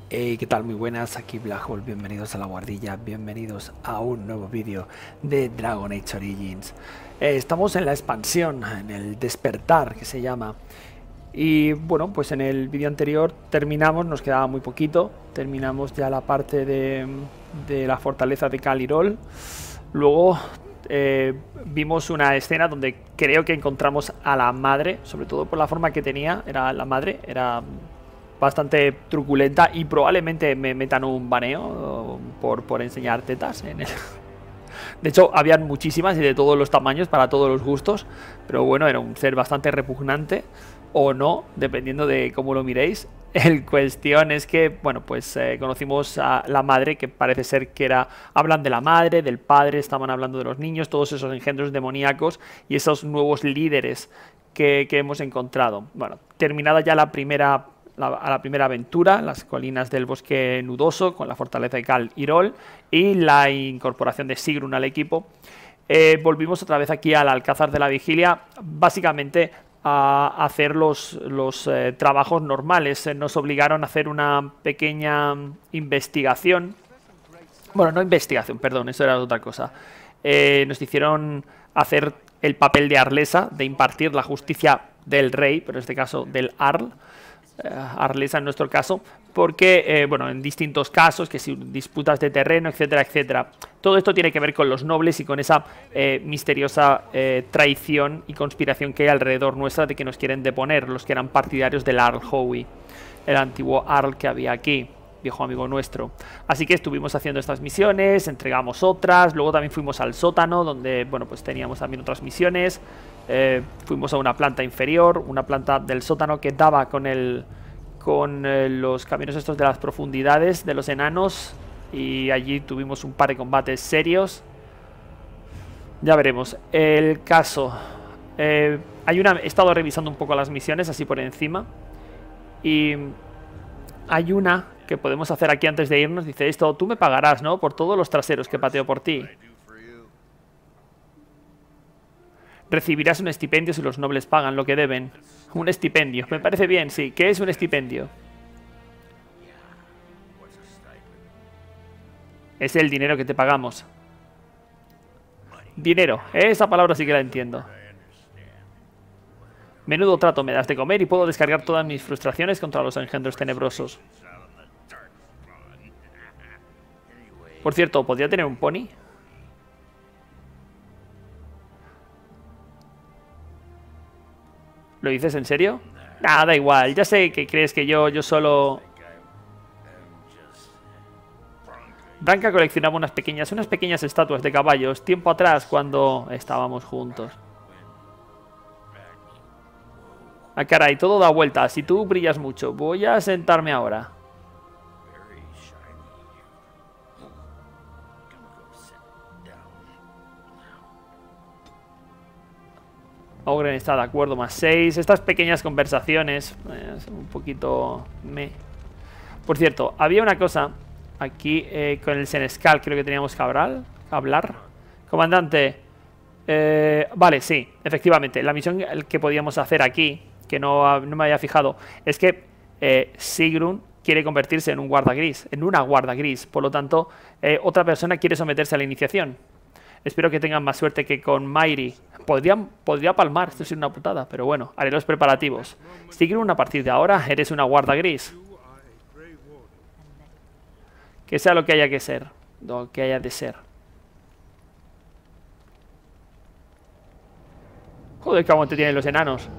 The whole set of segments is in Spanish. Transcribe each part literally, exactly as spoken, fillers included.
Hey, ¿qué tal? Muy buenas, aquí Blackhole, bienvenidos a la guardilla, bienvenidos a un nuevo vídeo de Dragon Age Origins. Eh, estamos en la expansión, en el despertar que se llama. Y bueno, pues en el vídeo anterior terminamos, nos quedaba muy poquito, terminamos ya la parte de, de la fortaleza de Cal Yrol. Luego eh, vimos una escena donde creo que encontramos a la madre, sobre todo por la forma que tenía, era la madre, era bastante truculenta y probablemente me metan un baneo por, por enseñar tetas en el... De hecho, habían muchísimas y de todos los tamaños, para todos los gustos, pero bueno, era un ser bastante repugnante, o no, dependiendo de cómo lo miréis. El cuestión es que, bueno, pues eh, conocimos a la madre, que parece ser que era... Hablan de la madre, del padre, estaban hablando de los niños, todos esos engendros demoníacos y esos nuevos líderes que, que hemos encontrado. Bueno, terminada ya la primera... La, a la primera aventura, las colinas del bosque nudoso con la fortaleza de Cal Yrol y la incorporación de Sigrun al equipo, eh, volvimos otra vez aquí al Alcázar de la Vigilia, básicamente a hacer los, los eh, trabajos normales. Eh, nos obligaron a hacer una pequeña investigación, bueno, no investigación, perdón, eso era otra cosa. Eh, nos hicieron hacer el papel de Arlesa, de impartir la justicia del rey, pero en este caso del Arl, Arlesa en nuestro caso, porque, eh, bueno, en distintos casos, que si disputas de terreno, etcétera, etcétera. Todo esto tiene que ver con los nobles y con esa eh, misteriosa eh, traición y conspiración que hay alrededor nuestra de que nos quieren deponer, los que eran partidarios del Arl Howie, el antiguo Arl que había aquí, viejo amigo nuestro. Así que estuvimos haciendo estas misiones, entregamos otras, luego también fuimos al sótano, donde, bueno, pues teníamos también otras misiones. Eh, fuimos a una planta inferior, una planta del sótano que daba con el con eh, los caminos estos de las profundidades de los enanos, y allí tuvimos un par de combates serios. Ya veremos. El caso, eh, hay una, he estado revisando un poco las misiones así por encima, y hay una que podemos hacer aquí antes de irnos. Dice esto: tú me pagarás, ¿no?, por todos los traseros que pateo por ti. Recibirás un estipendio si los nobles pagan lo que deben. Un estipendio. Me parece bien, sí. ¿Qué es un estipendio? Es el dinero que te pagamos. Dinero. Esa palabra sí que la entiendo. Menudo trato me das de comer y puedo descargar todas mis frustraciones contra los engendros tenebrosos. Por cierto, ¿podría tener un pony? ¿Lo dices en serio? Nada, da igual. Ya sé que crees que yo, yo solo... Branka coleccionaba unas pequeñas, unas pequeñas estatuas de caballos tiempo atrás cuando estábamos juntos. Ah, caray, todo da vueltas. Si tú brillas mucho, voy a sentarme ahora. Ogren está de acuerdo, más seis. Estas pequeñas conversaciones, eh, son un poquito... me. Por cierto, había una cosa aquí eh, con el Senescal, creo que teníamos que hablar. hablar. Comandante, eh, vale, sí, efectivamente. La misión que podíamos hacer aquí, que no, no me había fijado, es que eh, Sigrun quiere convertirse en un guarda gris, en una guarda gris. Por lo tanto, eh, otra persona quiere someterse a la iniciación. Espero que tengan más suerte que con Mairi. Podría, podría palmar, esto es una putada, pero bueno, haré los preparativos. Sigrun, a partir de ahora eres una guarda gris. Que sea lo que haya que ser, lo que haya de ser. Joder, qué aguante tienen los enanos.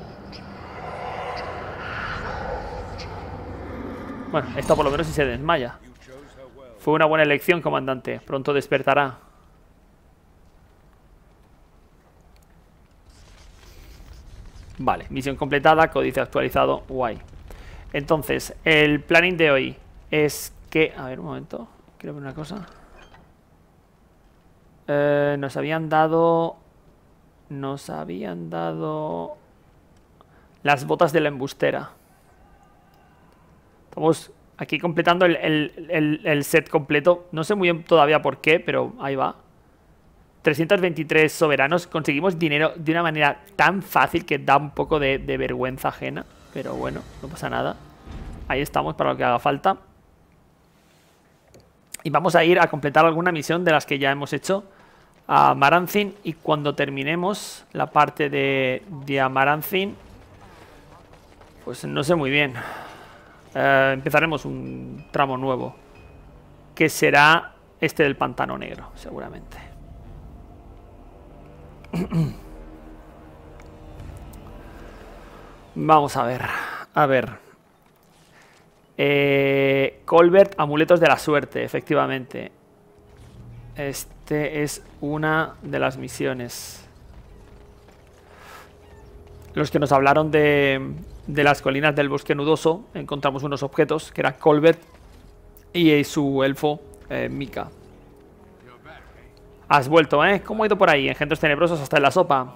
Bueno, esto por lo menos si se desmaya. Fue una buena elección, comandante. Pronto despertará. Vale, misión completada, códice actualizado, guay. Entonces, el planning de hoy es que... A ver, un momento, quiero ver una cosa. Eh, nos habían dado... Nos habían dado... Las botas de la embustera. Estamos aquí completando el, el, el, el set completo. No sé muy bien todavía por qué, pero ahí va. trescientos veintitrés soberanos. Conseguimos dinero de una manera tan fácil que da un poco de, de vergüenza ajena. Pero bueno, no pasa nada. Ahí estamos para lo que haga falta. Y vamos a ir a completar alguna misión de las que ya hemos hecho a Amaranthine. Y cuando terminemos la parte de, de Amaranthine, pues no sé muy bien. Eh, empezaremos un tramo nuevo, que será este del Pantano Negro, seguramente. Vamos a ver. A ver. Eh, Colbert, amuletos de la suerte, efectivamente. Este es una de las misiones. Los que nos hablaron de, de las colinas del bosque nudoso, encontramos unos objetos que eran Colbert y su elfo, eh, Mika. Has vuelto, ¿eh? ¿Cómo ha ido por ahí? Engendros tenebrosos hasta en la sopa.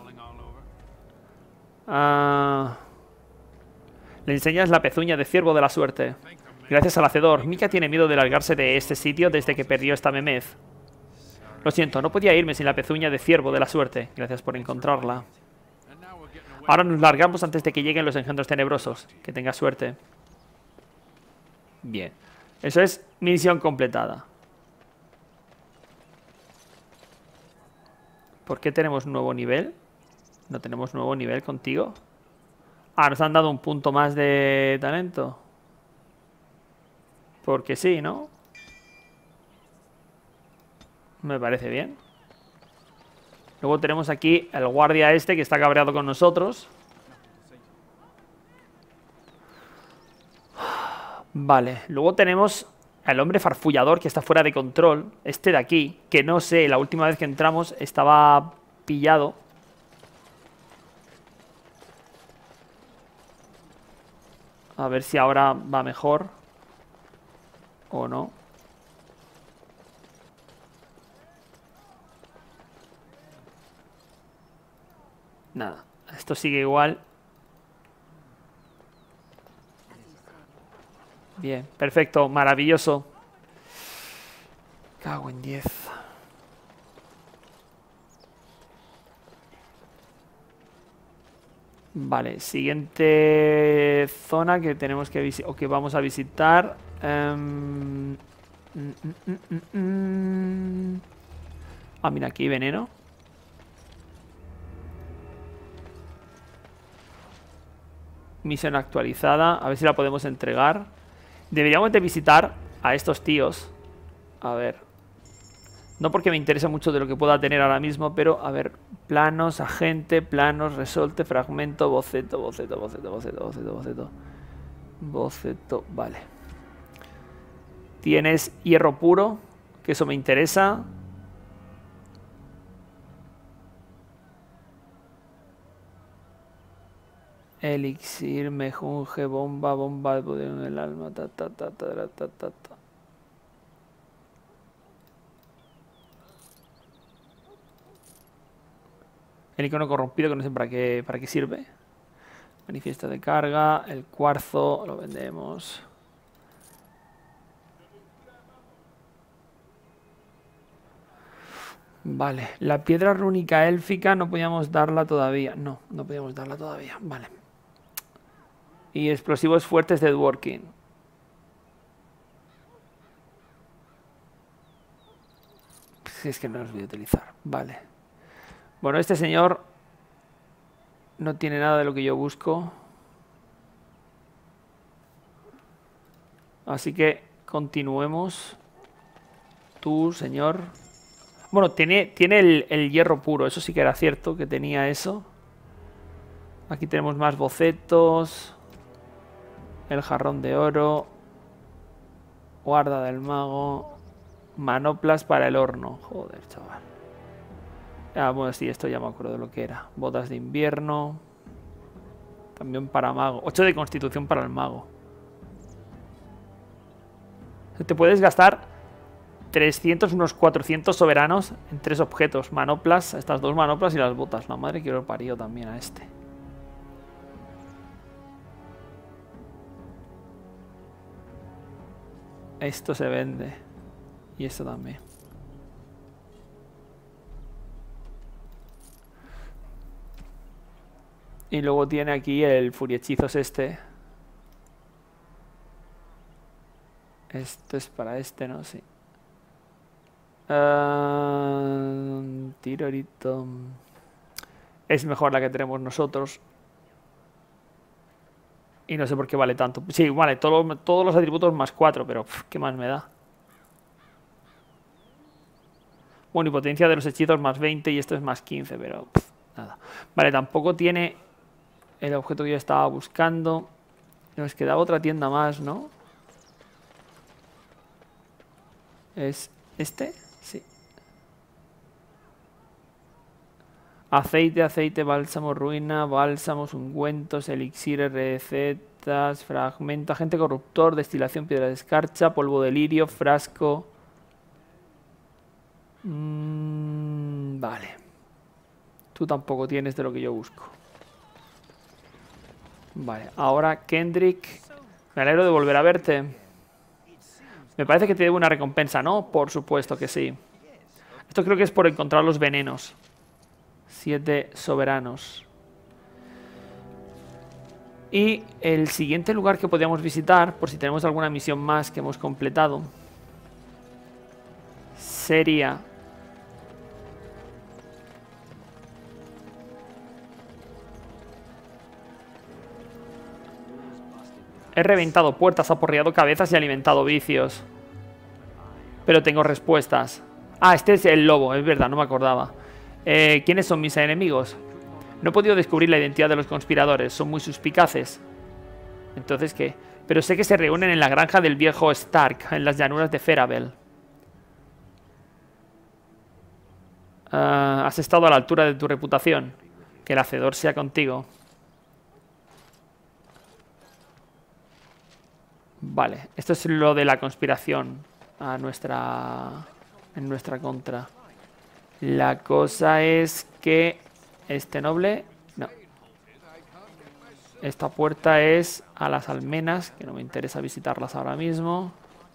Ah... Le enseñas la pezuña de ciervo de la suerte. Gracias al hacedor. Mika tiene miedo de largarse de este sitio desde que perdió esta memez. Lo siento, no podía irme sin la pezuña de ciervo de la suerte. Gracias por encontrarla. Ahora nos largamos antes de que lleguen los engendros tenebrosos. Que tenga suerte. Bien. Eso es misión completada. ¿Por qué tenemos nuevo nivel? ¿No tenemos nuevo nivel contigo? Ah, nos han dado un punto más de talento. Porque sí, ¿no? Me parece bien. Luego tenemos aquí el guardia este que está cabreado con nosotros. Vale, luego tenemos al hombre farfullador que está fuera de control. Este de aquí, que no sé, la última vez que entramos estaba pillado. A ver si ahora va mejor. O no. Nada, esto sigue igual. Bien, perfecto, maravilloso. Cago en diez. Vale, siguiente zona que tenemos que visitar, o que vamos a visitar. Um, mm, mm, mm, mm. Ah, mira, aquí hay veneno. Misión actualizada, a ver si la podemos entregar. Deberíamos de visitar a estos tíos. A ver. No porque me interese mucho de lo que pueda tener ahora mismo, pero a ver. Planos, agente, planos, resolte, fragmento, boceto, boceto, boceto, boceto, boceto, boceto. Boceto, vale. Tienes hierro puro, que eso me interesa. Elixir, mejunje, bomba, bomba de poder en el alma, ta ta ta ta ta ta ta ta. El icono corrompido que no sé para qué, para qué sirve. Manifiesto de carga, el cuarzo, lo vendemos. Vale, la piedra rúnica élfica no podíamos darla todavía. No, no podíamos darla todavía, vale. Y explosivos fuertes de Dworkin. Si es que no los voy a utilizar, vale. Bueno, este señor no tiene nada de lo que yo busco. Así que continuemos. Tú, señor. Bueno, tiene, tiene el, el hierro puro. Eso sí que era cierto, que tenía eso. Aquí tenemos más bocetos. El jarrón de oro. Guarda del mago. Manoplas para el horno. Joder, chaval. Ah, bueno, sí, esto ya me acuerdo de lo que era. Botas de invierno. También para mago. ocho de constitución para el mago. Te puedes gastar trescientos, unos cuatrocientos soberanos en tres objetos. Manoplas, estas dos manoplas y las botas. La madre que lo parió también a este. Esto se vende. Y esto también. Y luego tiene aquí el furiehechizos este. Esto es para este, ¿no? Sí. Uh, tirorito. Es mejor la que tenemos nosotros. Y no sé por qué vale tanto. Sí, vale, todo, todos los atributos más cuatro, pero pff, ¿qué más me da? Bueno, y potencia de los hechizos más veinte y esto es más quince, pero pff, nada. Vale, tampoco tiene el objeto que yo estaba buscando. Nos quedaba otra tienda más, ¿no? ¿Es este? Sí. Aceite, aceite, bálsamo, ruina, bálsamos, ungüentos, elixires, recetas, fragmento, agente corruptor, destilación, piedra de escarcha, polvo de lirio, frasco. Mm, vale. Tú tampoco tienes de lo que yo busco. Vale, ahora Kendrick. Me alegro de volver a verte. Me parece que te debo una recompensa, ¿no? Por supuesto que sí. Esto creo que es por encontrar los venenos. Siete soberanos. Y el siguiente lugar que podríamos visitar, por si tenemos alguna misión más que hemos completado, sería... He reventado puertas, aporreado cabezas y alimentado vicios. Pero tengo respuestas. Ah, este es el lobo, es verdad, no me acordaba. Eh, ¿Quiénes son mis enemigos? No he podido descubrir la identidad de los conspiradores, son muy suspicaces. ¿Entonces qué? Pero sé que se reúnen en la granja del viejo Stark, en las llanuras de Ferabel. Uh, has estado a la altura de tu reputación. Que el hacedor sea contigo. Vale, esto es lo de la conspiración a nuestra, en nuestra contra. La cosa es que este noble... No. Esta puerta es a las almenas, que no me interesa visitarlas ahora mismo.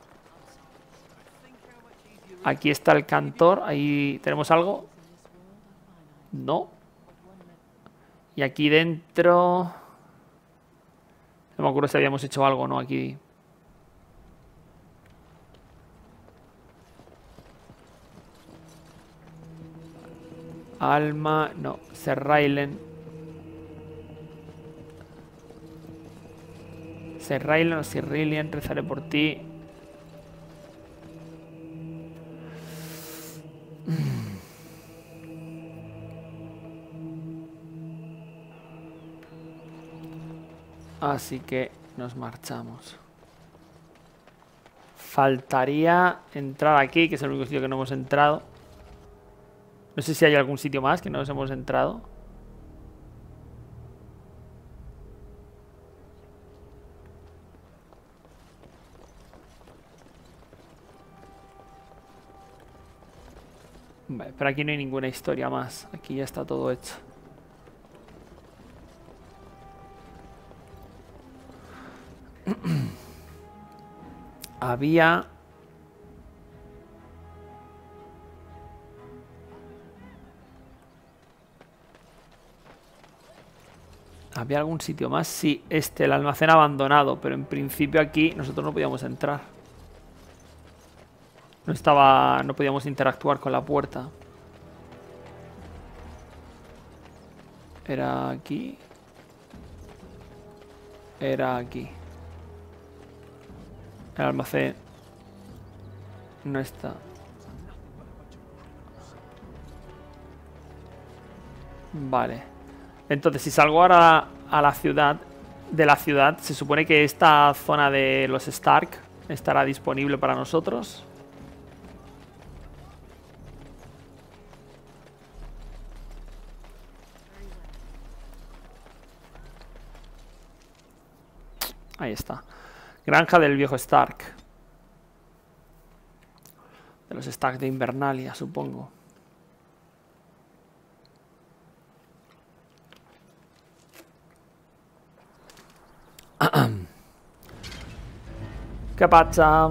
Aquí está el cantor. Ahí tenemos algo. No. Y aquí dentro... No me acuerdo si habíamos hecho algo o no aquí. Alma, no, Serrailen. Serrailen o Sirrilian, rezaré por ti. Así que nos marchamos. Faltaría entrar aquí, que es el único sitio que no hemos entrado. No sé si hay algún sitio más que no nos hemos entrado. Vale, pero aquí no hay ninguna historia más. Aquí ya está todo hecho. Había... ¿Había algún sitio más? Sí, este, el almacén abandonado. Pero en principio aquí nosotros no podíamos entrar. No estaba... No podíamos interactuar con la puerta. Era aquí. Era aquí. El almacén no está. Vale. Entonces, si salgo ahora a la ciudad, de la ciudad, se supone que esta zona de los Stark estará disponible para nosotros. Ahí está. Granja del viejo Stark. De los Stark de Invernalia, supongo. ¿Qué pasa?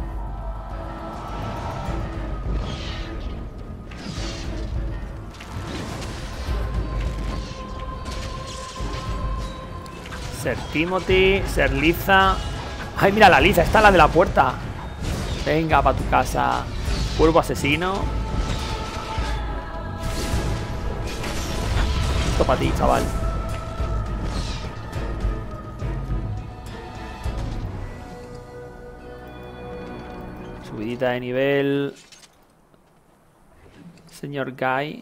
Ser Timothy, Ser Liza. Ay, mira la Liza, esta es la de la puerta. Venga, para tu casa. Cuervo asesino. Esto para ti, chaval. Subidita de nivel. Señor Guy.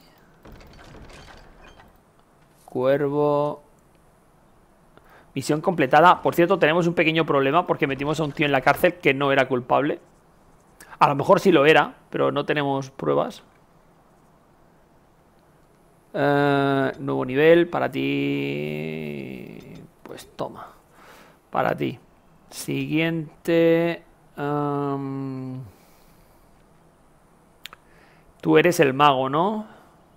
Cuervo. Misión completada. Por cierto, tenemos un pequeño problema porque metimos a un tío en la cárcel que no era culpable. A lo mejor sí lo era, pero no tenemos pruebas. Uh, nuevo nivel para ti. Pues toma. Para ti. Siguiente. Um, tú eres el mago, ¿no?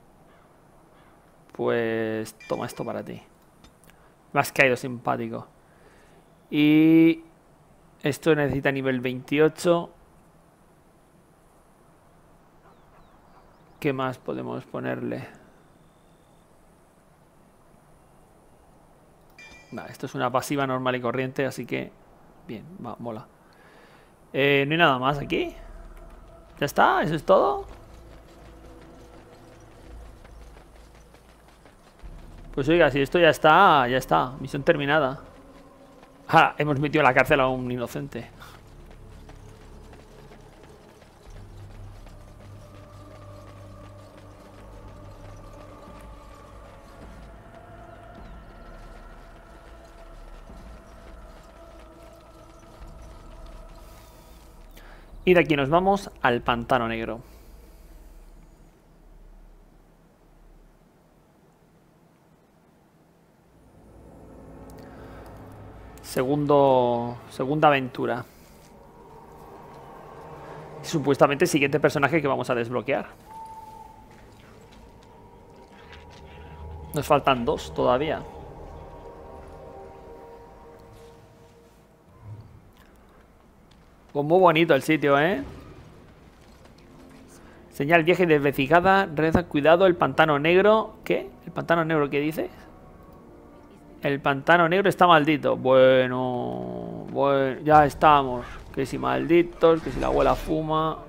Pues toma esto para ti. Me has caído simpático. Y esto necesita nivel veintiocho. ¿Qué más podemos ponerle? Vale, esto es una pasiva normal y corriente, así que... Bien, va, mola. Eh, no hay nada más aquí. ¿Ya está? ¿Eso es todo? Pues oiga, si esto ya está, ya está. Misión terminada. Ah, hemos metido en la cárcel a un inocente. Y de aquí nos vamos al Pantano Negro. Segundo, segunda aventura. Supuestamente el siguiente personaje que vamos a desbloquear. Nos faltan dos todavía. Pues muy bonito el sitio, ¿eh? Señal vieja y desvencijada. Reza, cuidado, el pantano negro. ¿Qué? ¿El pantano negro qué dices? El pantano negro está maldito. Bueno, bueno, ya estamos. Que si malditos, que si la abuela fuma.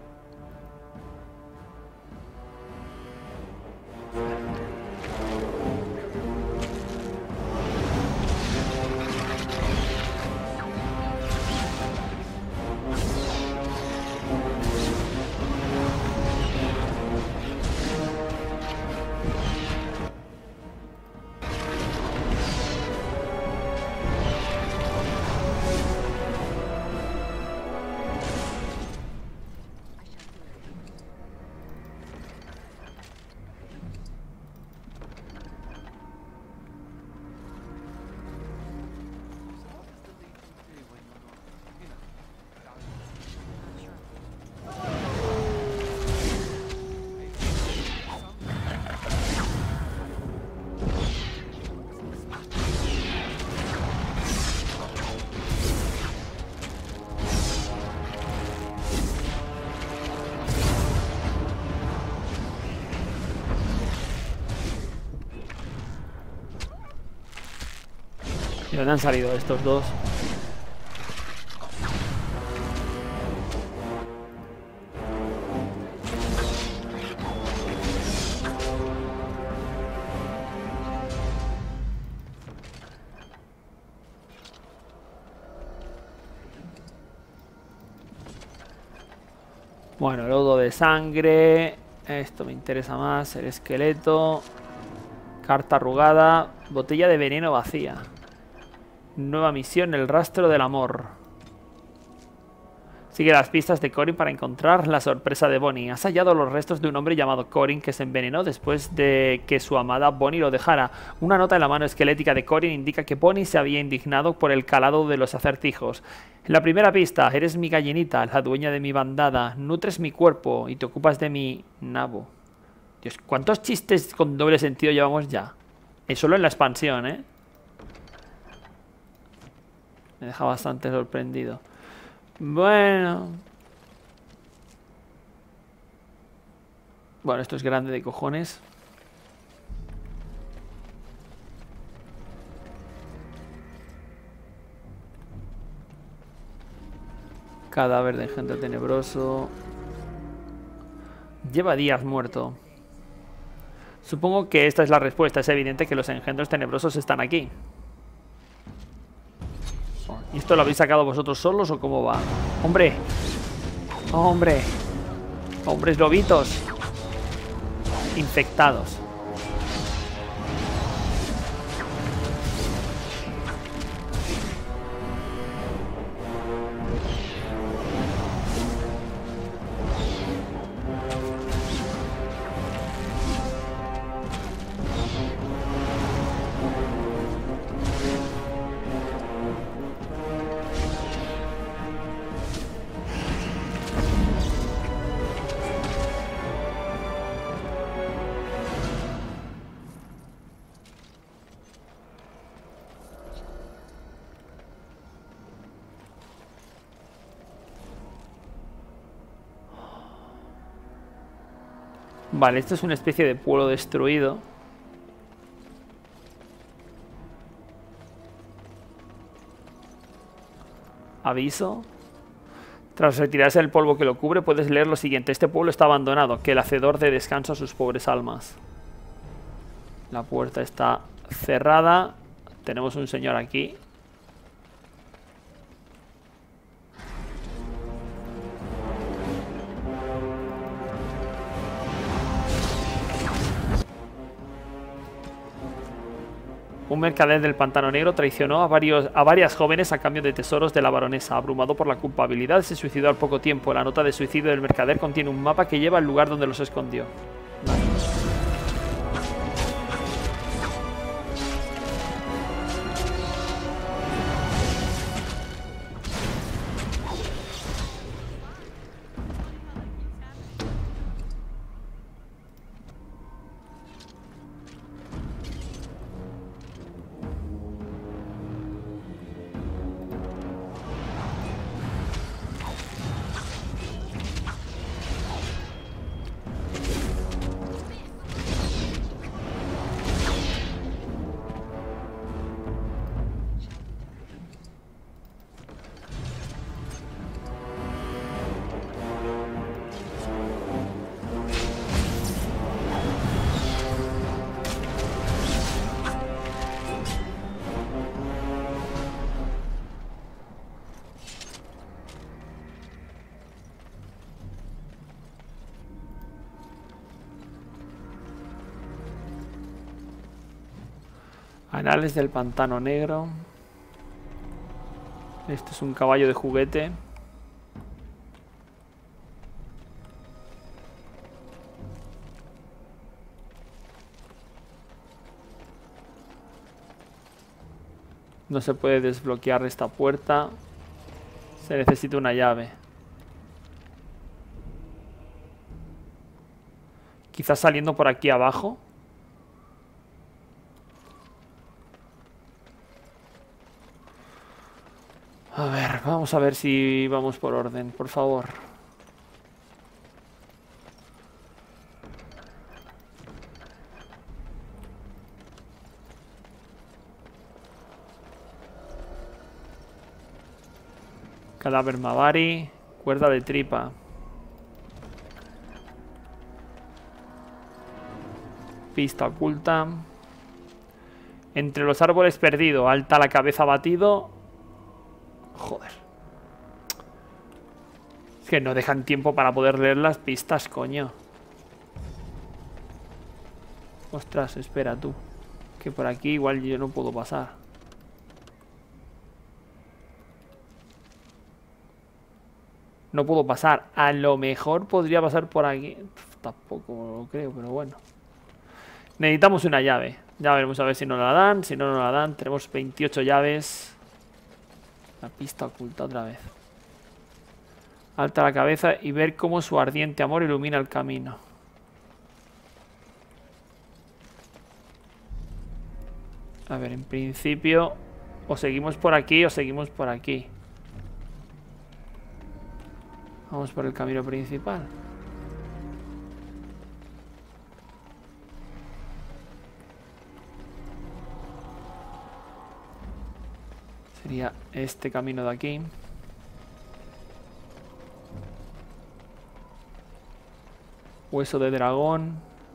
¿De dónde han salido estos dos? Bueno, lodo de sangre. Esto me interesa más. El esqueleto. Carta arrugada. Botella de veneno vacía. Nueva misión, el rastro del amor. Sigue las pistas de Corin para encontrar la sorpresa de Bonnie. Has hallado los restos de un hombre llamado Corin que se envenenó después de que su amada Bonnie lo dejara. Una nota en la mano esquelética de Corin indica que Bonnie se había indignado por el calado de los acertijos. En la primera pista, eres mi gallinita, la dueña de mi bandada. Nutres mi cuerpo y te ocupas de mi nabo. Dios, ¿cuántos chistes con doble sentido llevamos ya? Es solo en la expansión, ¿eh? Me deja bastante sorprendido. Bueno. Bueno, esto es grande de cojones. Cadáver de engendro tenebroso. Lleva días muerto. Supongo que esta es la respuesta. Es evidente que los engendros tenebrosos están aquí. ¿Y esto lo habéis sacado vosotros solos o cómo va? ¡Hombre! ¡Hombre! ¡Hombres lobitos! Infectados. Vale, esto es una especie de pueblo destruido. Aviso. Tras retirarse el polvo que lo cubre, puedes leer lo siguiente. Este pueblo está abandonado, que el hacedor dé descanso a sus pobres almas. La puerta está cerrada. Tenemos un señor aquí. Un mercader del Pantano Negro traicionó a, varios, a varias jóvenes a cambio de tesoros de la baronesa. Abrumado por la culpabilidad, se suicidó al poco tiempo. La nota de suicidio del mercader contiene un mapa que lleva al lugar donde los escondió. Vale. Anales del Pantano Negro. Este es un caballo de juguete. No se puede desbloquear esta puerta. Se necesita una llave. Quizás saliendo por aquí abajo. A ver, vamos a ver si vamos por orden, por favor. Cadáver Mavari, cuerda de tripa. Pista oculta. Entre los árboles perdido, alta la cabeza batido. Joder. Es que no dejan tiempo para poder leer las pistas, coño. Ostras, espera tú. Que por aquí igual yo no puedo pasar. No puedo pasar. A lo mejor podría pasar por aquí. Uf, tampoco lo creo, pero bueno. Necesitamos una llave. Ya veremos a ver si nos la dan. Si no nos la dan, tenemos veintiocho llaves. La pista oculta otra vez. Alta la cabeza y ver cómo su ardiente amor ilumina el camino. A ver, en principio o seguimos por aquí o seguimos por aquí. Vamos por el camino principal. Sería este camino de aquí. Hueso de dragón.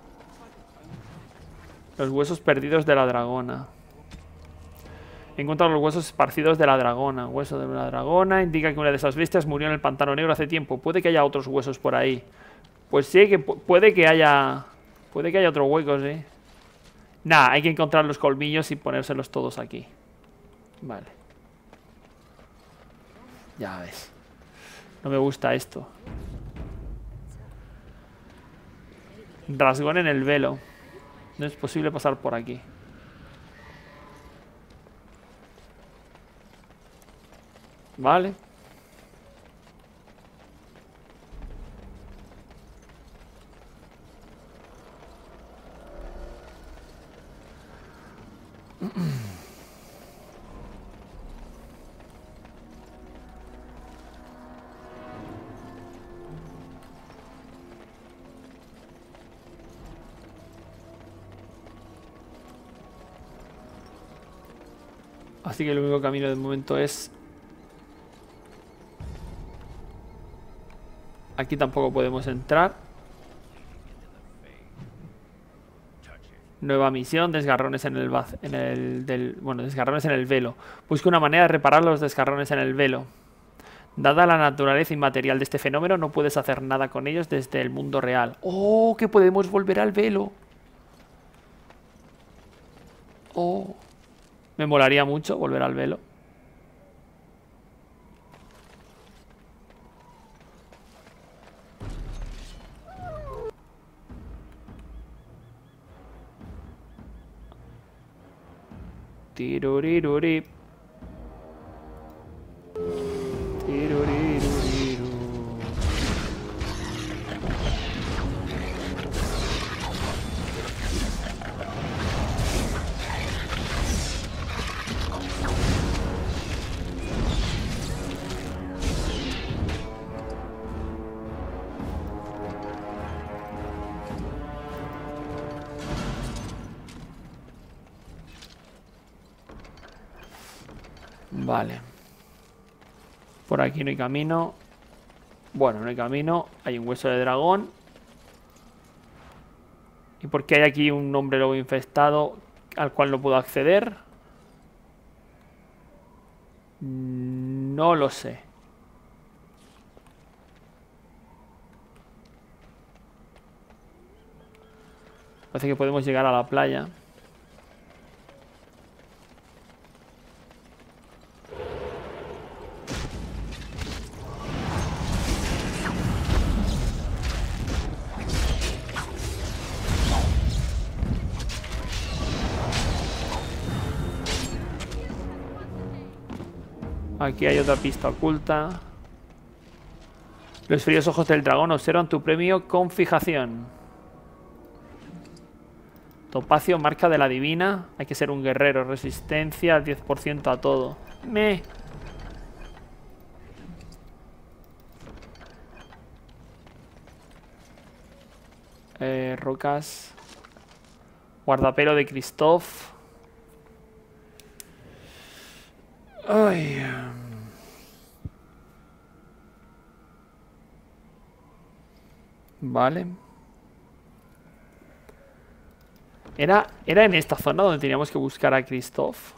Los huesos perdidos de la dragona. Encuentra los huesos esparcidos de la dragona. Hueso de una dragona. Indica que una de esas bestias murió en el pantano negro hace tiempo. Puede que haya otros huesos por ahí. Pues sí, que pu puede que haya... Puede que haya otro hueco, sí. Nah, hay que encontrar los colmillos y ponérselos todos aquí. Vale. Ya ves. No me gusta esto. Rasgón en el velo. No es posible pasar por aquí. Vale. Así que el único camino de momento es... Aquí tampoco podemos entrar. Nueva misión, desgarrones en el, vaz, en el del, bueno, desgarrones en el velo. Busca una manera de reparar los desgarrones en el velo. Dada la naturaleza inmaterial de este fenómeno, no puedes hacer nada con ellos desde el mundo real. ¡Oh! Que podemos volver al velo. ¡Oh! Me molaría mucho volver al velo. Tiruriruri. Tiruriruriru. Vale. Por aquí no hay camino. Bueno, no hay camino. Hay un hueso de dragón. ¿Y por qué hay aquí un hombre lobo infestado al cual no puedo acceder? No lo sé. Parece que podemos llegar a la playa. Aquí hay otra pista oculta. Los fríos ojos del dragón observan tu premio con fijación. Topacio, marca de la divina. Hay que ser un guerrero. Resistencia al diez por ciento a todo. Me. Eh, rocas. Guardapelo de Christoph. Ay. Vale. Era, era en esta zona donde teníamos que buscar a Christoph.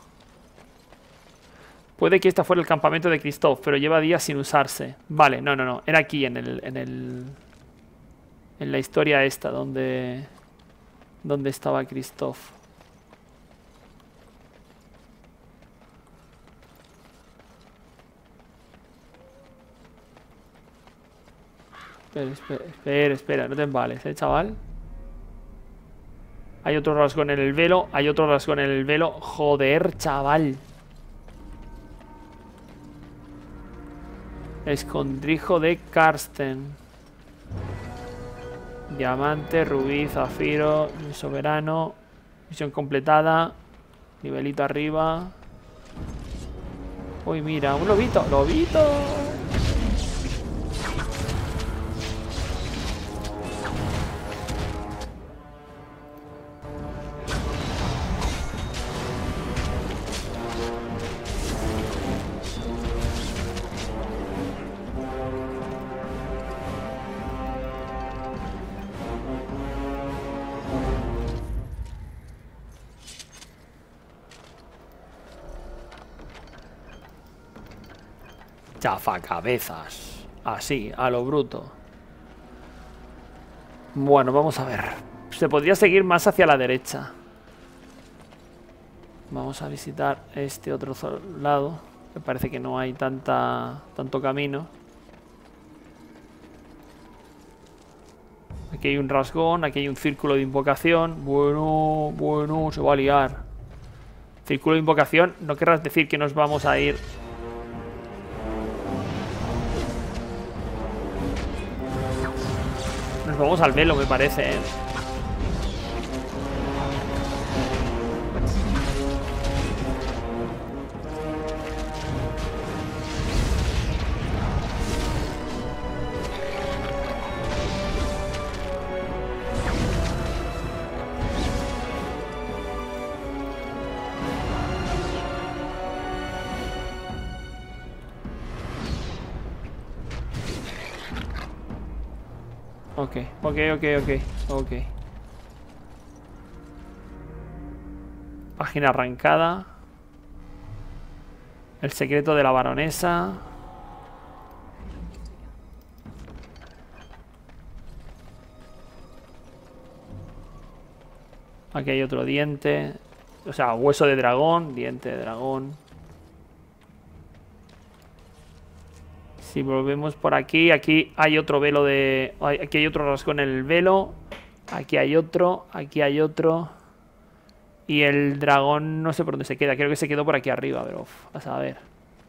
Puede que esta fuera el campamento de Christoph, pero lleva días sin usarse. Vale, no, no, no. Era aquí, en el... En, el, en la historia esta, donde... Donde estaba Christoph. Espera, espera, espera, espera, no te embales, ¿eh, chaval? Hay otro rasgón en el velo, hay otro rasgón en el velo. Joder, chaval. Escondrijo de Karsten. Diamante, rubí, zafiro, soberano. Misión completada. Nivelito arriba. Uy, mira, un lobito. ¡Lobito! Chafacabezas. Así, a lo bruto. Bueno, vamos a ver. Se podría seguir más hacia la derecha. Vamos a visitar este otro lado. Me parece que no hay tanta, tanto camino. Aquí hay un rasgón, aquí hay un círculo de invocación. Bueno, bueno, se va a liar. Círculo de invocación, no querrás decir que nos vamos a ir. Nos vamos al velo, me parece, ¿eh? Ok, ok, ok, ok, ok. Página arrancada. El secreto de la baronesa. Aquí hay otro diente. O sea, hueso de dragón, diente de dragón. Si volvemos por aquí, aquí hay otro velo de... Aquí hay otro rasgón en el velo. Aquí hay otro, aquí hay otro. Y el dragón no sé por dónde se queda. Creo que se quedó por aquí arriba, pero uf, a saber.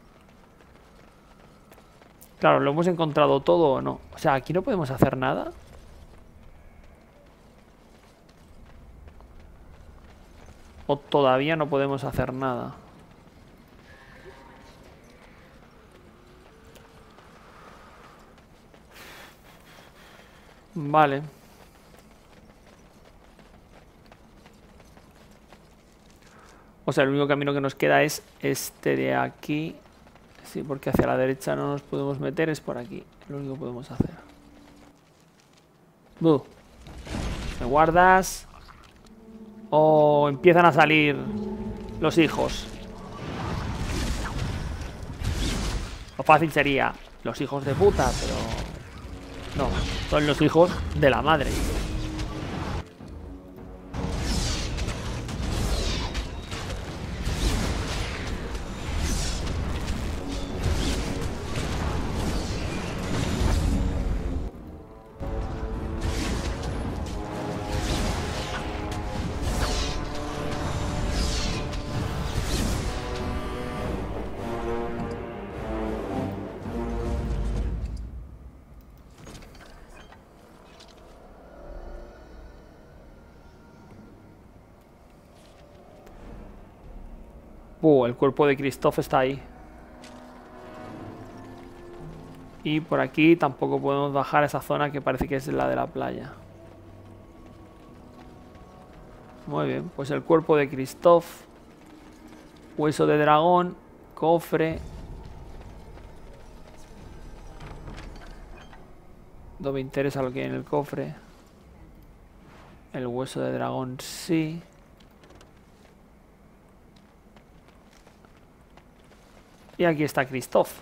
Claro, ¿lo hemos encontrado todo o no? O sea, aquí no podemos hacer nada. O todavía no podemos hacer nada. Vale. O sea, el único camino que nos queda es este de aquí. Sí, porque hacia la derecha no nos podemos meter, es por aquí. Lo único que podemos hacer. Buh. ¿Me guardas? O empiezan a salir los hijos. Lo fácil sería los hijos de puta, pero... no, son los hijos de la madre. Uh, el cuerpo de Kristoff está ahí. Y por aquí tampoco podemos bajar a esa zona que parece que es la de la playa. Muy bien, pues el cuerpo de Kristoff. Hueso de dragón. Cofre. No me interesa lo que hay en el cofre. El hueso de dragón sí. Y aquí está Kristoff.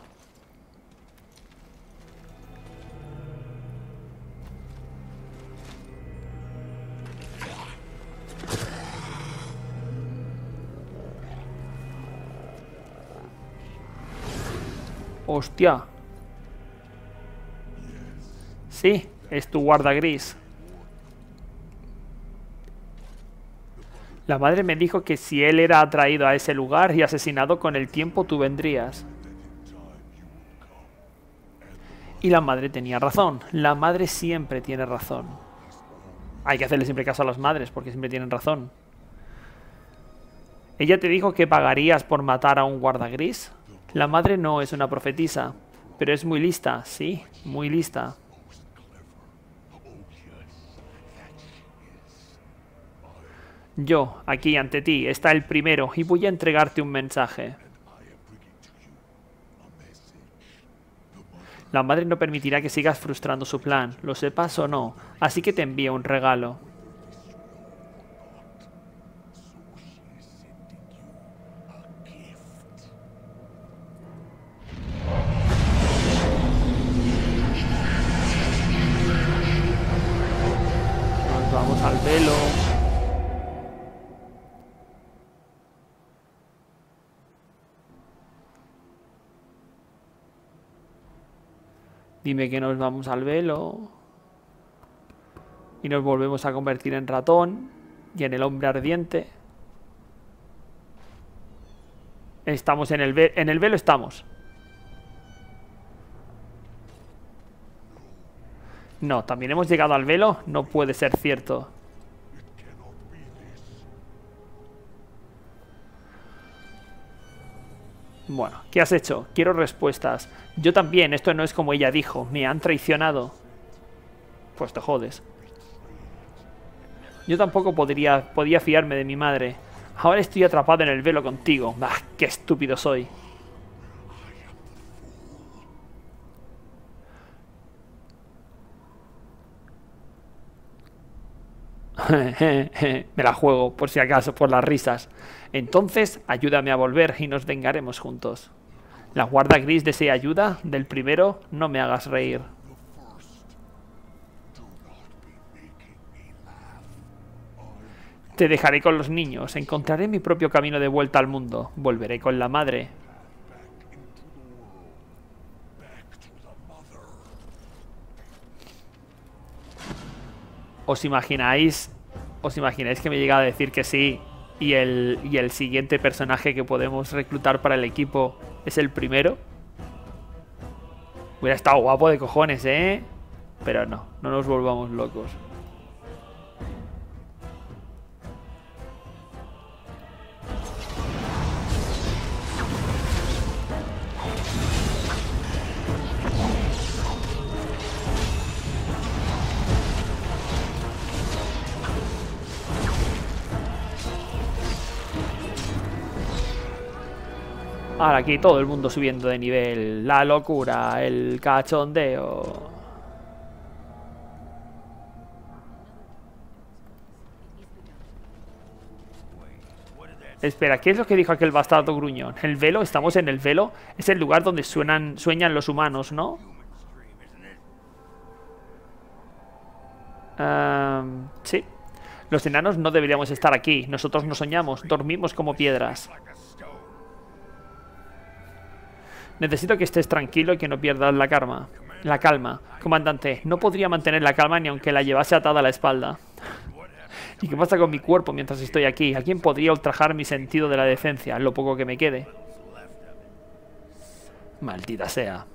Hostia. Sí, es tu guarda gris. La madre me dijo que si él era atraído a ese lugar y asesinado con el tiempo, tú vendrías. Y la madre tenía razón. La madre siempre tiene razón. Hay que hacerle siempre caso a las madres porque siempre tienen razón. ¿Ella te dijo que pagarías por matar a un guarda gris? La madre no es una profetisa, pero es muy lista, sí, muy lista. Yo, aquí ante ti, está el primero y voy a entregarte un mensaje. La madre no permitirá que sigas frustrando su plan, lo sepas o no, así que te envía un regalo. velo. Dime que nos vamos al velo. Y nos volvemos a convertir en ratón. Y en el hombre ardiente. Estamos en el velo. En el velo estamos. No, también hemos llegado al velo. No puede ser cierto. Bueno, ¿qué has hecho? Quiero respuestas. Yo también, esto no es como ella dijo. Me han traicionado. Pues te jodes. Yo tampoco podría, podía fiarme de mi madre. Ahora estoy atrapado en el velo contigo. ¡Ah, qué estúpido soy! Me la juego, por si acaso, por las risas. Entonces, ayúdame a volver y nos vengaremos juntos. ¿La guarda gris desea ayuda? Del primero, no me hagas reír. Te dejaré con los niños. Encontraré mi propio camino de vuelta al mundo. Volveré con la madre. ¿Os imagináis? ¿Os imagináis que me llega a decir que sí? Y el, y el siguiente personaje que podemos reclutar para el equipo es el primero. Hubiera estado guapo de cojones, ¿eh? Pero no, no nos volvamos locos. Ahora aquí todo el mundo subiendo de nivel. La locura, el cachondeo. Espera, ¿qué es lo que dijo aquel bastardo gruñón? ¿El velo? ¿Estamos en el velo? Es el lugar donde suenan, sueñan los humanos, ¿no? Um, sí. Los enanos no deberíamos estar aquí. Nosotros no soñamos, dormimos como piedras. Necesito que estés tranquilo y que no pierdas la calma. La calma. Comandante, no podría mantener la calma ni aunque la llevase atada a la espalda. ¿Y qué pasa con mi cuerpo mientras estoy aquí? ¿Alguien podría ultrajar mi sentido de la decencia, lo poco que me quede? Maldita sea.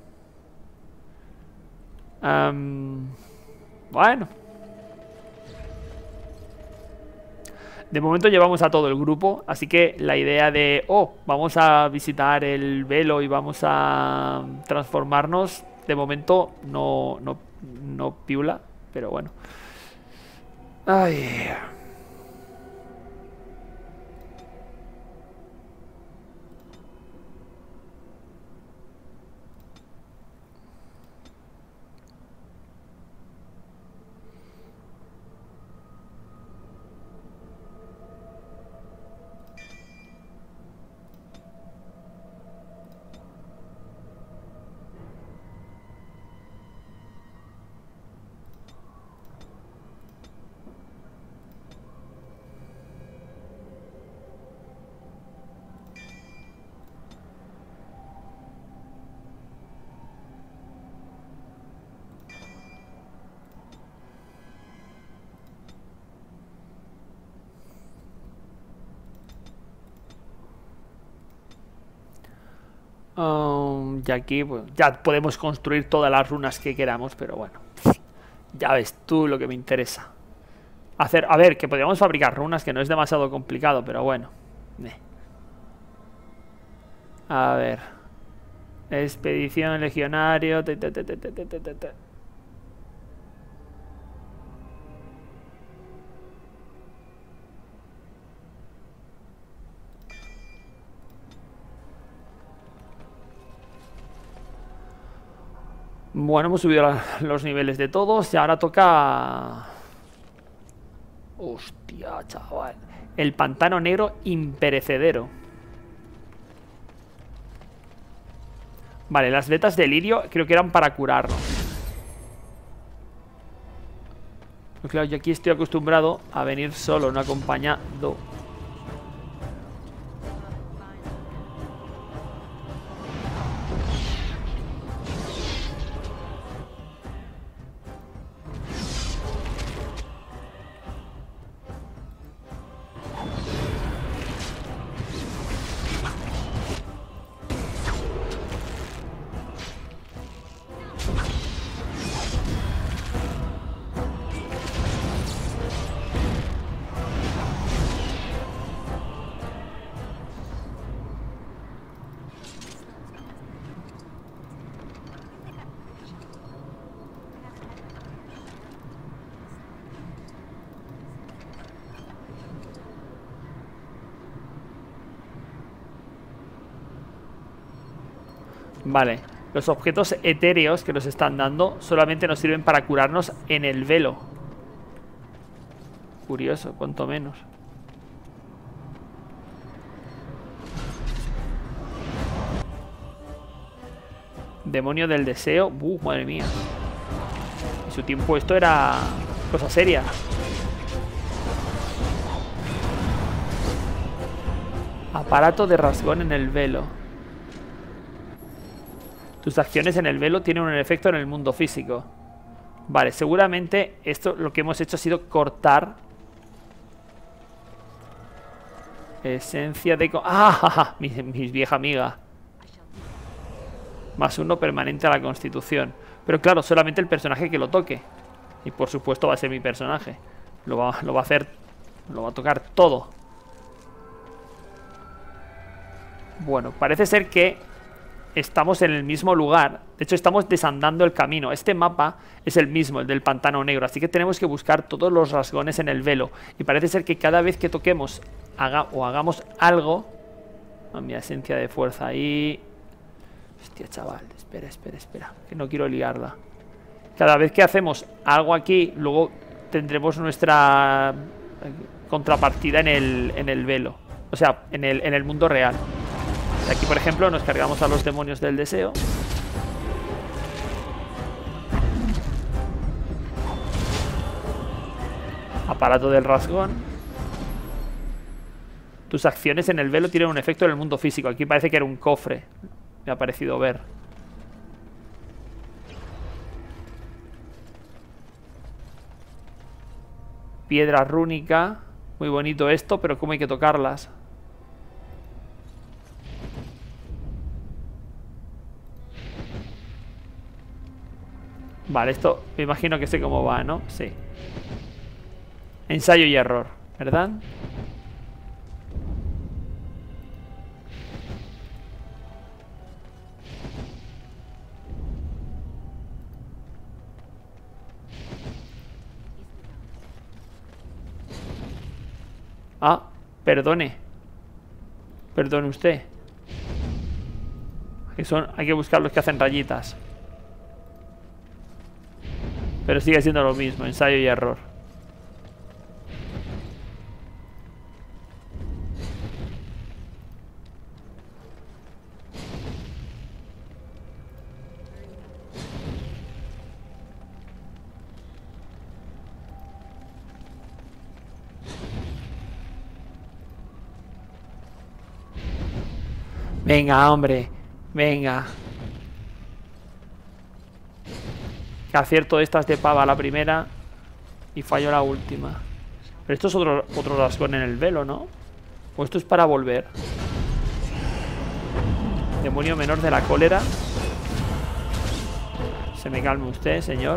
Um, bueno. De momento llevamos a todo el grupo, así que la idea de, oh, vamos a visitar el velo y vamos a transformarnos, de momento no, no, no piula, pero bueno. Ay... Um, y aquí pues, ya podemos construir todas las runas que queramos, pero bueno, ya ves tú lo que me interesa. Hacer, a ver, que podríamos fabricar runas, que no es demasiado complicado, pero bueno. Eh. A ver. Expedición, legionario. Te, te, te, te, te, te, te, te. Bueno, hemos subido la, los niveles de todos y ahora toca... Hostia, chaval. El pantano negro imperecedero. Vale, las vetas de lirio creo que eran para curarnos. Pues claro, yo aquí estoy acostumbrado a venir solo, no acompañado. Vale, los objetos etéreos que nos están dando solamente nos sirven para curarnos en el velo. Curioso, cuanto menos. Demonio del deseo. Uh, madre mía. En su tiempo esto era cosa seria. Aparato de rasgón en el velo. Tus acciones en el velo tienen un efecto en el mundo físico. Vale, seguramente esto lo que hemos hecho ha sido cortar. Esencia de... ¡Ah! Mi, mi vieja amiga. Más uno permanente a la constitución. Pero claro, solamente el personaje que lo toque. Y por supuesto va a ser mi personaje. Lo va, lo va a hacer... Lo va a tocar todo. Bueno, parece ser que estamos en el mismo lugar. De hecho, estamos desandando el camino. Este mapa es el mismo, el del pantano negro. Así que tenemos que buscar todos los rasgones en el velo. Y parece ser que cada vez que toquemos haga, o hagamos algo... Oh, mi esencia de fuerza ahí... Hostia, chaval. Espera, espera, espera. Que no quiero liarla. Cada vez que hacemos algo aquí, luego tendremos nuestra contrapartida en el, en el velo. O sea, en el, en el mundo real. Aquí, por ejemplo, nos cargamos a los demonios del deseo. Aparato del rasgón. Tus acciones en el velo tienen un efecto en el mundo físico. Aquí parece que era un cofre. Me ha parecido ver. Piedra rúnica. Muy bonito esto, pero ¿cómo hay que tocarlas? Vale, esto me imagino que sé cómo va, ¿no? Sí. Ensayo y error, ¿verdad? Ah, perdone. Perdone usted. Que son, hay que buscar los que hacen rayitas. Pero sigue siendo lo mismo, ensayo y error. Venga, hombre. Venga. Que acierto estas de pava la primera y fallo la última. Pero esto es otro, otro rasgón en el velo, ¿no? O esto es para volver. Demonio menor de la cólera. Se me calme usted, señor.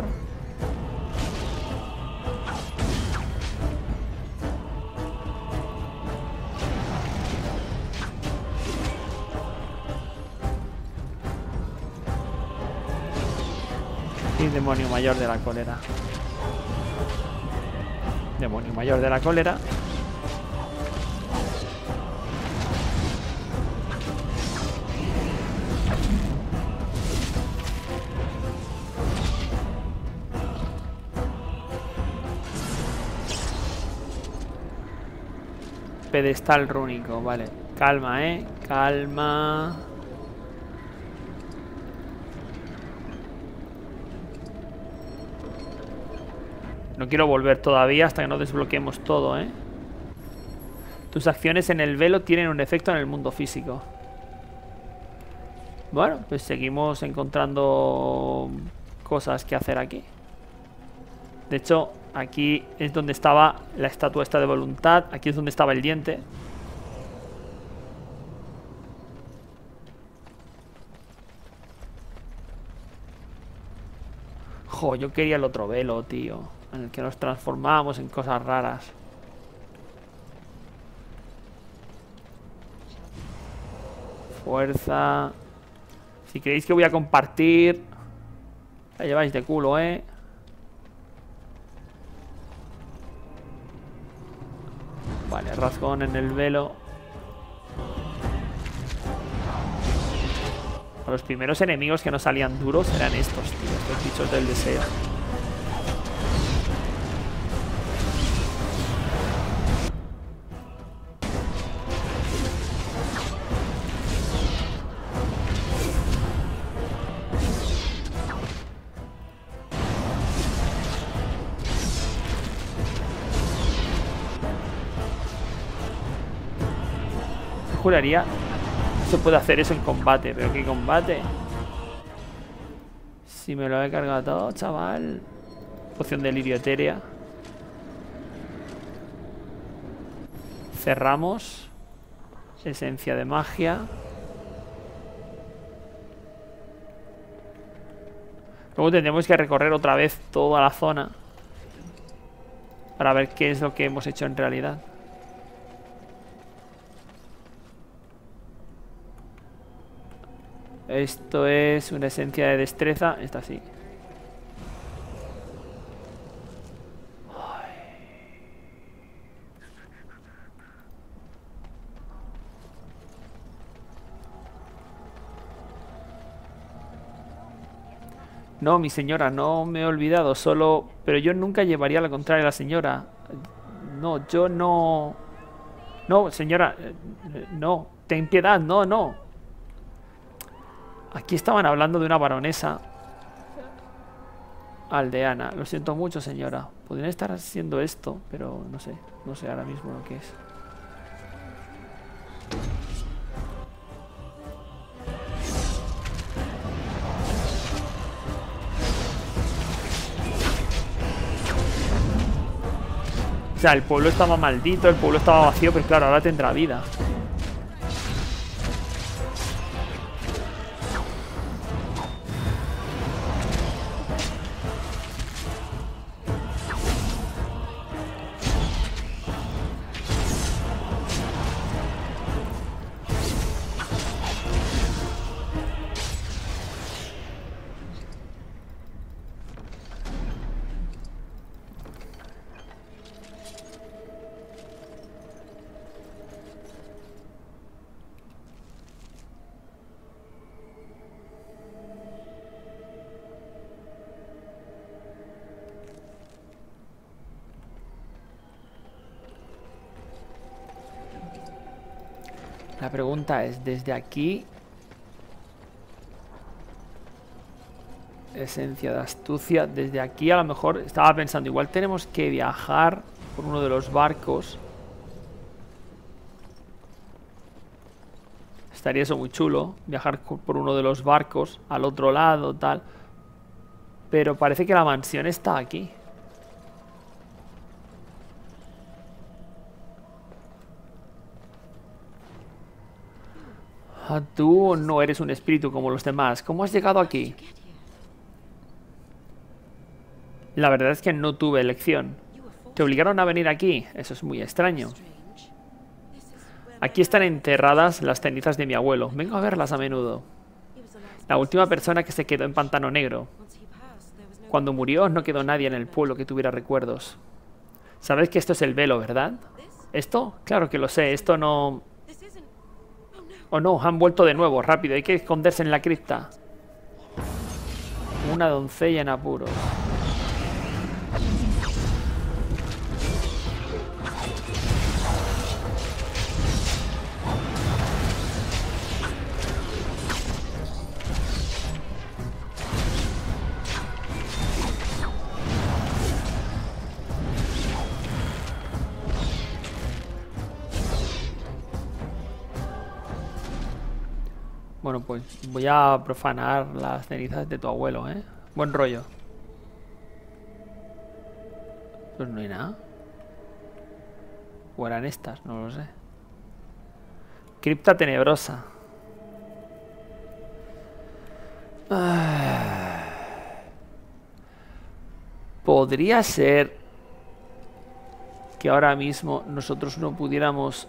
Y demonio mayor de la cólera. Demonio mayor de la cólera. Pedestal rúnico, vale. Calma, eh. Calma. No No quiero volver todavía hasta que no desbloqueemos todo, ¿eh? Tus acciones en el velo tienen un efecto en el mundo físico. Bueno, pues seguimos encontrando cosas que hacer aquí. De hecho, aquí es donde estaba la estatua esta de voluntad. Aquí es donde estaba el diente. Jo, yo quería el otro velo, tío. En el que nos transformábamos en cosas raras. Fuerza. Si creéis que voy a compartir, la lleváis de culo, ¿eh? Vale, rasgón en el velo. Los primeros enemigos que no salían duros eran estos, tío. Estos bichos del deseo. Juraría se puede hacer eso en combate, pero ¿qué combate? Si me lo he cargado todo, chaval. Poción de lirio etérea. Cerramos. Esencia de magia. Luego tendremos que recorrer otra vez toda la zona para ver qué es lo que hemos hecho en realidad. Esto es una esencia de destreza. Esta sí. No, mi señora, no me he olvidado. Solo... Pero yo nunca llevaría la contraria a la señora. No, yo no... No, señora. No, ten piedad, no, no. Aquí estaban hablando de una baronesa aldeana. Lo siento mucho, señora. Podrían estar haciendo esto, pero no sé. No sé ahora mismo lo que es. O sea, el pueblo estaba maldito, el pueblo estaba vacío, pero claro, ahora tendrá vida. La pregunta es, desde aquí... Esencia de astucia. Desde aquí a lo mejor estaba pensando, igual tenemos que viajar por uno de los barcos. Estaría eso muy chulo, viajar por uno de los barcos al otro lado, tal. Pero parece que la mansión está aquí. Ah, tú no eres un espíritu como los demás. ¿Cómo has llegado aquí? La verdad es que no tuve elección. ¿Te obligaron a venir aquí? Eso es muy extraño. Aquí están enterradas las cenizas de mi abuelo. Vengo a verlas a menudo. La última persona que se quedó en Pantano Negro. Cuando murió no quedó nadie en el pueblo que tuviera recuerdos. Sabes que esto es el velo, ¿verdad? ¿Esto? Claro que lo sé. Esto no... Oh no, han vuelto de nuevo. Rápido, hay que esconderse en la cripta. Una doncella en apuros. Bueno, pues voy a profanar las cenizas de tu abuelo, ¿eh? Buen rollo. Pues no hay nada. O eran estas, no lo sé. Cripta tenebrosa. Ah. Podría ser que ahora mismo nosotros no pudiéramos...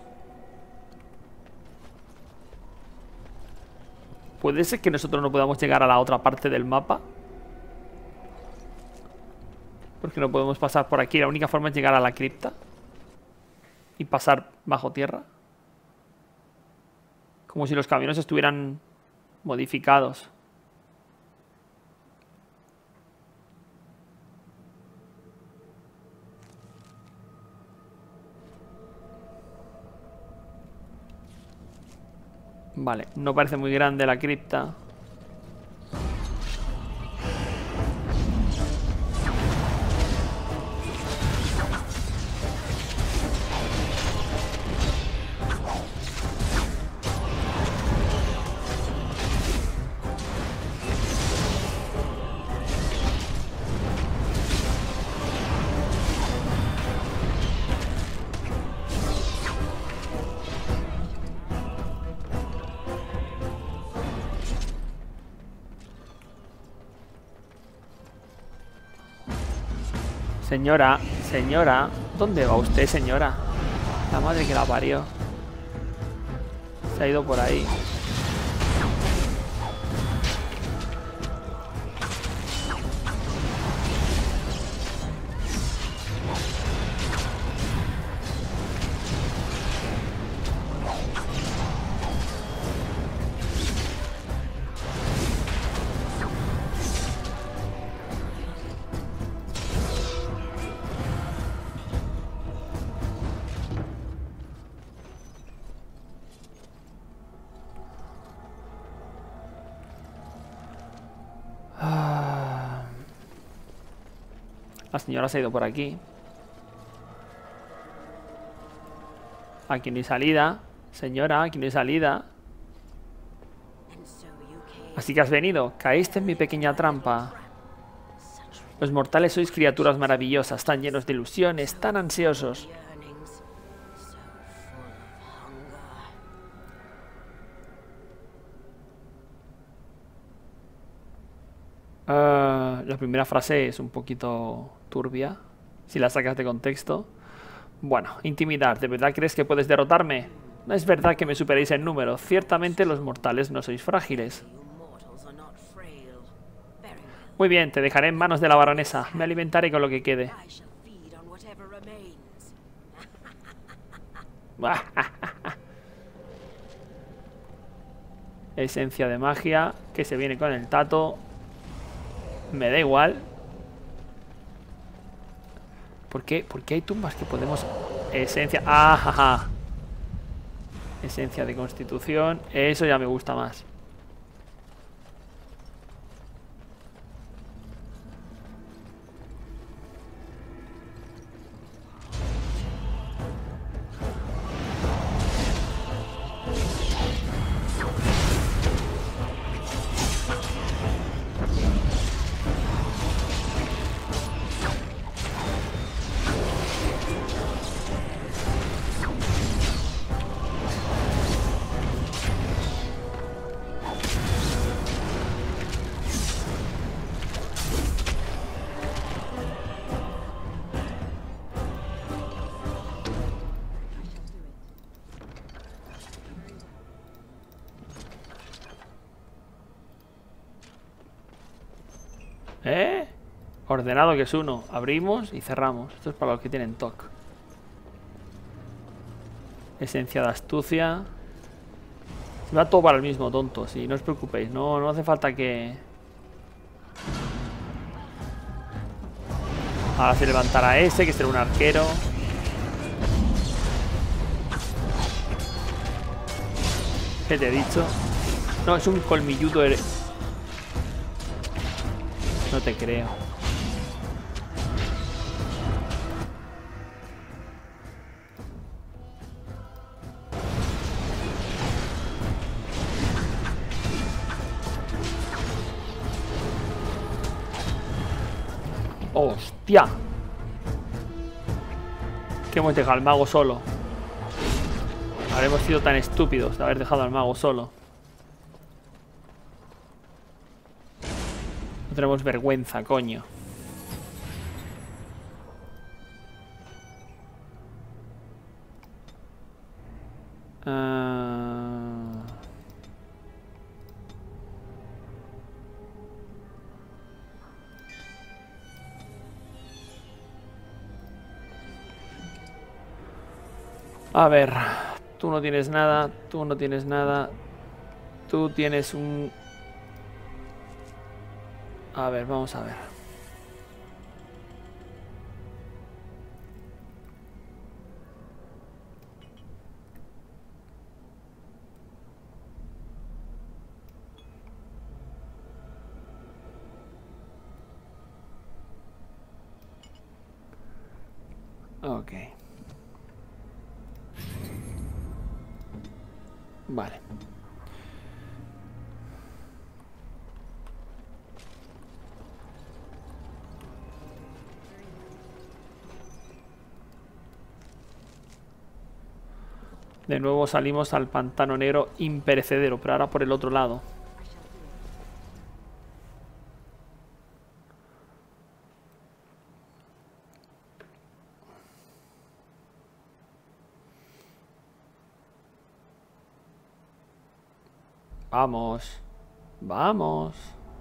¿Puede ser que nosotros no podamos llegar a la otra parte del mapa? Porque no podemos pasar por aquí. La única forma es llegar a la cripta y pasar bajo tierra. Como si los caminos estuvieran modificados. Vale, no parece muy grande la cripta. Señora, señora, ¿dónde va usted, señora? La madre que la parió. Se ha ido por ahí. La señora se ha ido por aquí. Aquí no hay salida. Señora, aquí no hay salida. Así que has venido. Caíste en mi pequeña trampa. Los mortales sois criaturas maravillosas, tan llenos de ilusiones, tan ansiosos. Uh, la primera frase es un poquito turbia, si la sacas de contexto. Bueno, intimidar. ¿De verdad crees que puedes derrotarme? No es verdad que me superéis en número. Ciertamente los mortales no sois frágiles. Muy bien, te dejaré en manos de la baronesa. Me alimentaré con lo que quede. Esencia de magia, que se viene con el tato. Me da igual. ¿Por qué? ¿Por qué hay tumbas que podemos... Esencia... ¡Ah, ja, ja! Esencia de constitución. Eso ya me gusta más. ¿Eh? Ordenado que es uno. Abrimos y cerramos. Esto es para los que tienen T O C. Esencia de astucia. Se va todo para el mismo, tonto. Sí, no os preocupéis. No, no hace falta que... Ahora se levantará ese, que será un arquero. ¿Qué te he dicho? No, es un colmilludo. No te creo. ¡Hostia! Que hemos dejado al mago solo. Habremos sido tan estúpidos de haber dejado al mago solo. No tenemos vergüenza, coño. Uh... A ver, tú no tienes nada, tú no tienes nada, tú tienes un... A ver, vamos a ver. Ok. Vale. De nuevo salimos al pantano negro imperecedero, pero ahora por el otro lado. Vamos. Vamos.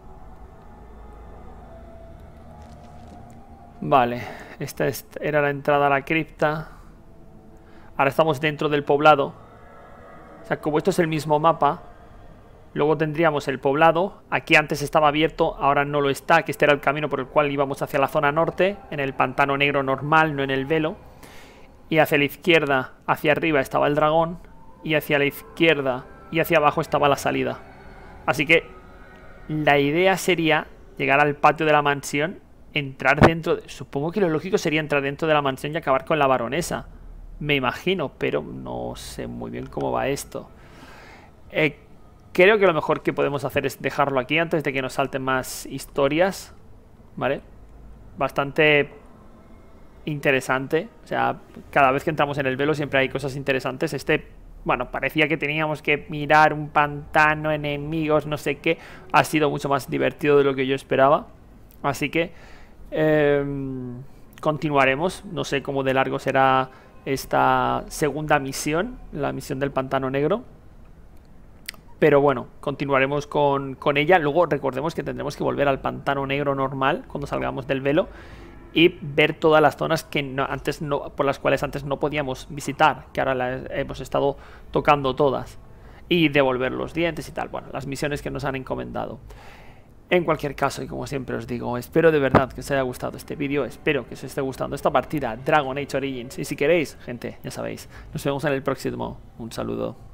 Vale. Esta era la entrada a la cripta. Ahora estamos dentro del poblado. O sea, como esto es el mismo mapa, luego tendríamos el poblado. Aquí antes estaba abierto, ahora no lo está, que este era el camino por el cual íbamos hacia la zona norte, en el pantano negro normal, no en el velo. Y hacia la izquierda, hacia arriba estaba el dragón, y hacia la izquierda y hacia abajo estaba la salida. Así que la idea sería llegar al patio de la mansión, entrar dentro de... Supongo que lo lógico sería entrar dentro de la mansión y acabar con la baronesa. Me imagino, pero no sé muy bien cómo va esto. Eh, creo que lo mejor que podemos hacer es dejarlo aquí antes de que nos salten más historias. ¿Vale? Bastante interesante. O sea, cada vez que entramos en el velo siempre hay cosas interesantes. Este, bueno, parecía que teníamos que mirar un pantano, enemigos, no sé qué. Ha sido mucho más divertido de lo que yo esperaba. Así que eh, continuaremos. No sé cómo de largo será esta segunda misión, la misión del pantano negro, pero bueno, continuaremos con, con ella. Luego recordemos que tendremos que volver al pantano negro normal cuando salgamos del velo y ver todas las zonas que no, antes no, por las cuales antes no podíamos visitar, que ahora las hemos estado tocando todas, y devolver los dientes y tal. Bueno, las misiones que nos han encomendado. En cualquier caso, y como siempre os digo, espero de verdad que os haya gustado este vídeo, espero que os esté gustando esta partida Dragon Age Origins, y si queréis, gente, ya sabéis, nos vemos en el próximo. Un saludo.